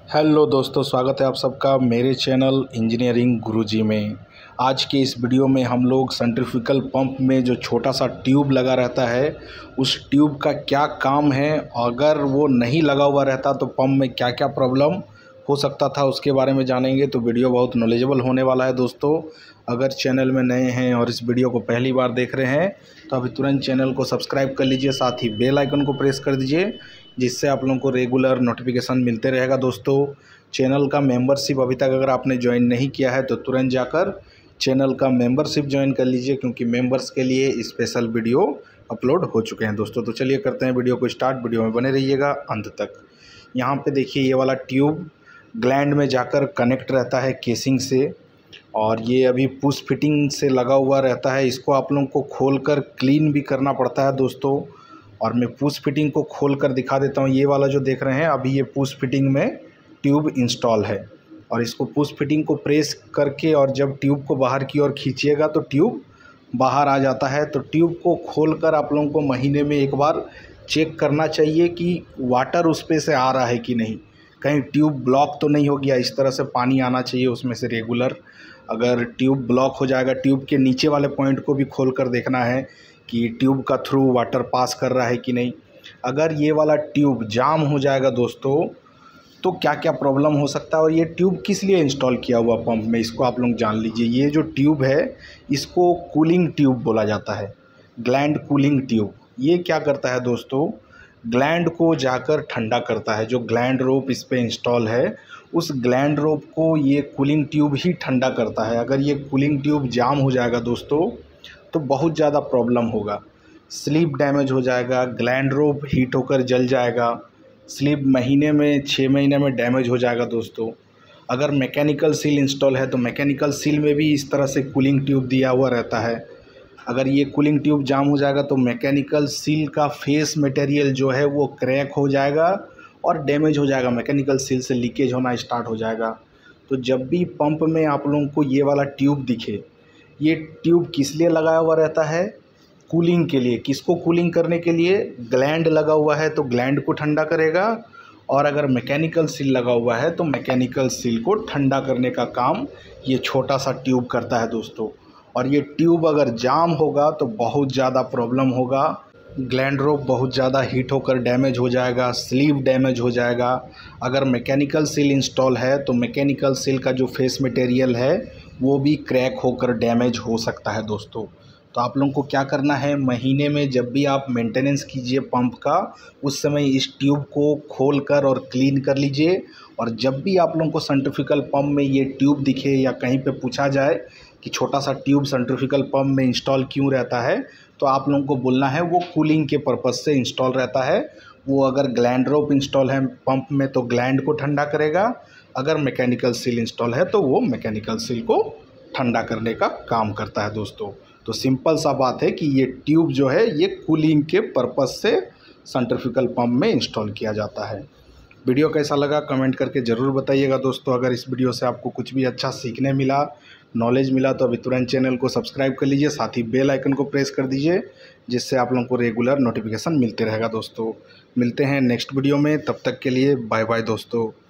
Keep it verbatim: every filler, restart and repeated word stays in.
Hello दोस्तों, स्वागत है आप सबका मेरे चैनल इंजीनियरिंग गुरुजी में। आज के इस वीडियो में हम लोग सेंट्रीफ्यूगल पंप में जो छोटा सा ट्यूब लगा रहता है उस ट्यूब का क्या काम है, अगर वो नहीं लगा हुआ रहता तो पंप में क्या क्या प्रॉब्लम हो सकता था उसके बारे में जानेंगे। तो वीडियो बहुत नॉलेजेबल होने वाला है दोस्तों। अगर चैनल में नए हैं और इस वीडियो को पहली बार देख रहे हैं तो अभी तुरंत चैनल को सब्सक्राइब कर लीजिए, साथ ही बेल आइकन को प्रेस कर दीजिए जिससे आप लोगों को रेगुलर नोटिफिकेशन मिलते रहेगा। दोस्तों, चैनल का मेंबरशिप अभी तक अगर आपने ज्वाइन नहीं किया है तो तुरंत जाकर चैनल का मेंबरशिप ज्वाइन कर लीजिए, क्योंकि मेंबर्स के लिए स्पेशल वीडियो अपलोड हो चुके हैं दोस्तों। तो चलिए करते हैं वीडियो को स्टार्ट। वीडियो में बने रहिएगा अंत तक। यहाँ पे देखिए, ये वाला ट्यूब ग्लैंड में जाकर कनेक्ट रहता है केसिंग से, और ये अभी पुश फिटिंग से लगा हुआ रहता है। इसको आप लोगों को खोलकर क्लीन भी करना पड़ता है दोस्तों। और मैं पुश फिटिंग को खोल कर दिखा देता हूँ। ये वाला जो देख रहे हैं, अभी ये पुश फिटिंग में ट्यूब इंस्टॉल है, और इसको पुश फिटिंग को प्रेस करके और जब ट्यूब को बाहर की ओर खींचिएगा तो ट्यूब बाहर आ जाता है। तो ट्यूब को खोलकर आप लोगों को महीने में एक बार चेक करना चाहिए कि वाटर उस पे से आ रहा है कि नहीं, कहीं ट्यूब ब्लॉक तो नहीं हो गया। इस तरह से पानी आना चाहिए उसमें से रेगुलर। अगर ट्यूब ब्लॉक हो जाएगा, ट्यूब के नीचे वाले पॉइंट को भी खोल कर देखना है कि ट्यूब का थ्रू वाटर पास कर रहा है कि नहीं। अगर ये वाला ट्यूब जाम हो जाएगा दोस्तों तो क्या क्या प्रॉब्लम हो सकता है, और ये ट्यूब किस लिए इंस्टॉल किया हुआ पंप में, इसको आप लोग जान लीजिए। ये जो ट्यूब है इसको कूलिंग ट्यूब बोला जाता है, ग्लैंड कूलिंग ट्यूब। ये क्या करता है दोस्तों, ग्लैंड को जाकर ठंडा करता है। जो ग्लैंड रोप इस पे इंस्टॉल है उस ग्लैंड रोप को ये कूलिंग ट्यूब ही ठंडा करता है। अगर ये कूलिंग ट्यूब जाम हो जाएगा दोस्तों तो बहुत ज़्यादा प्रॉब्लम होगा। स्लीप डैमेज हो जाएगा, ग्लैंड रोप हीट होकर जल जाएगा, स्लीप महीने में छः महीने में डैमेज हो जाएगा दोस्तों। अगर मैकेनिकल सील इंस्टॉल है तो मैकेनिकल सील में भी इस तरह से कूलिंग ट्यूब दिया हुआ रहता है। अगर ये कूलिंग ट्यूब जाम हो जाएगा तो मैकेनिकल सील का फेस मटेरियल जो है वो क्रैक हो जाएगा और डैमेज हो जाएगा, मैकेनिकल सील से लीकेज होना स्टार्ट हो जाएगा। तो जब भी पंप में आप लोगों को ये वाला ट्यूब दिखे, ये ट्यूब किस लिए लगाया हुआ रहता है, कूलिंग के लिए। किसको कूलिंग करने के लिए, ग्लैंड लगा हुआ है तो ग्लैंड को ठंडा करेगा, और अगर मैकेनिकल सील लगा हुआ है तो मैकेनिकल सील को ठंडा करने का काम ये छोटा सा ट्यूब करता है दोस्तों। और ये ट्यूब अगर जाम होगा तो बहुत ज़्यादा प्रॉब्लम होगा। ग्लैंड रोप बहुत ज़्यादा हीट होकर डैमेज हो जाएगा, स्लीव डैमेज हो जाएगा। अगर मैकेनिकल सील इंस्टॉल है तो मैकेनिकल सील का जो फेस मटेरियल है वो भी क्रैक होकर डैमेज हो सकता है दोस्तों। तो आप लोगों को क्या करना है, महीने में जब भी आप मेंटेनेंस कीजिए पंप का, उस समय इस ट्यूब को खोल कर और क्लीन कर लीजिए। और जब भी आप लोगों को सेंट्रीफ्यूगल पंप में ये ट्यूब दिखे या कहीं पे पूछा जाए कि छोटा सा ट्यूब सेंट्रीफ्यूगल पंप में इंस्टॉल क्यों रहता है, तो आप लोगों को बोलना है वो कूलिंग के पर्पज़ से इंस्टॉल रहता है। वो अगर ग्लैंड रोप इंस्टॉल है पंप में तो ग्लैंड को ठंडा करेगा, अगर मैकेनिकल सील इंस्टॉल है तो वो मैकेनिकल सील को ठंडा करने का काम करता है दोस्तों। तो सिंपल सा बात है कि ये ट्यूब जो है ये कूलिंग के पर्पज़ से सेंट्रीफ्यूगल पंप में इंस्टॉल किया जाता है। वीडियो कैसा लगा कमेंट करके ज़रूर बताइएगा दोस्तों। अगर इस वीडियो से आपको कुछ भी अच्छा सीखने मिला, नॉलेज मिला, तो अभी तुरंत चैनल को सब्सक्राइब कर लीजिए, साथ ही बेल आइकन को प्रेस कर दीजिए जिससे आप लोगों को रेगुलर नोटिफिकेशन मिलते रहेगा दोस्तों। मिलते हैं नेक्स्ट वीडियो में, तब तक के लिए बाय बाय दोस्तों।